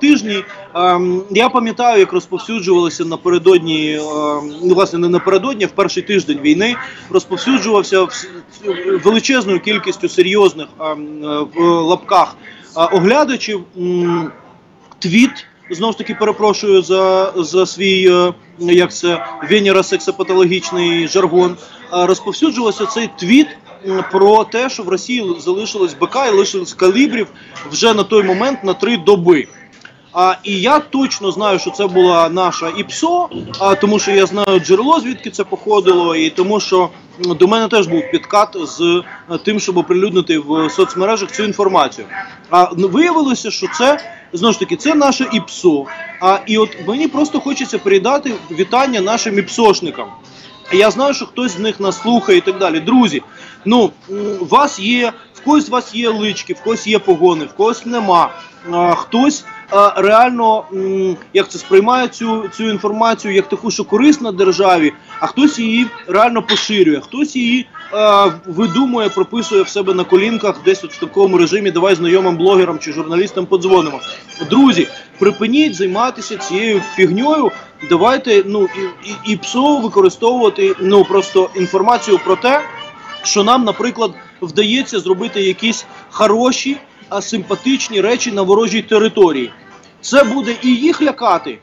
тижні. Я пам'ятаю, як розповсюджувалося напередодні, власне, не напередодні, а в перший тиждень війни, розповсюджувався величезною кількістю серйозних в лапках оглядачів твіт, знову ж таки перепрошую за свій, як це, венеро-сексопатологічний жаргон, розповсюджувався цей твіт про те, що в Росії залишилось БК і лишилось калібрів вже на той момент на 3 доби. І я точно знаю, що це була наша ІПСО, тому що я знаю джерело, звідки це походило, і тому що до мене теж був підкат з тим, щоб оприлюднити в соцмережах цю інформацію. Виявилося, що це, знову ж таки, це наше ІПСО. І от мені просто хочеться передати вітання нашим ІПСОшникам. Я знаю, що хтось з них нас слухає і так далі. Друзі, ну, в когось з вас є лички, в когось є погони, в когось нема. Хтось реально, як це, сприймає цю інформацію як таку, що корисна державі, а хтось її реально поширює, хтось її видумує, прописує в себе на колінках десь от в такому режимі, давай знайомим блогерам чи журналістам подзвонимо. Друзі, припиніть займатися цією фігньою, давайте, ну, і ПСО використовувати, ну, просто інформацію про те, що нам, наприклад, вдається зробити якісь хороші, симпатичні речі на ворожій території. Це буде і їх лякати,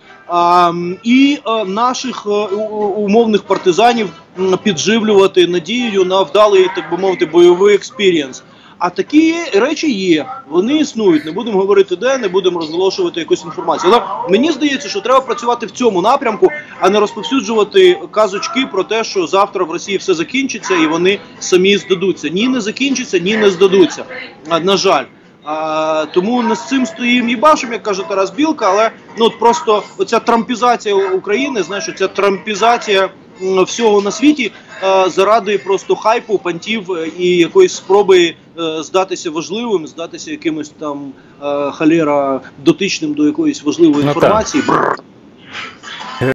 і наших умовних партизанів підживлювати надією на вдалий, так би мовити, бойовий експірієнс. А такі речі є, вони існують, не будемо говорити де, не будемо розголошувати якусь інформацію. Але мені здається, що треба працювати в цьому напрямку, а не розповсюджувати казочки про те, що завтра в Росії все закінчиться і вони самі здадуться. Ні, не закінчиться, ні, не здадуться, на жаль. Тому не з цим стоїм і башим, як каже Тарас Білка, але ну, от просто оця трампізація України, знаєш, оця трампізація всього на світі заради просто хайпу, пантів і якоїсь спроби здатися важливим, здатися якимось там холєра дотичним до якоїсь важливої інформації.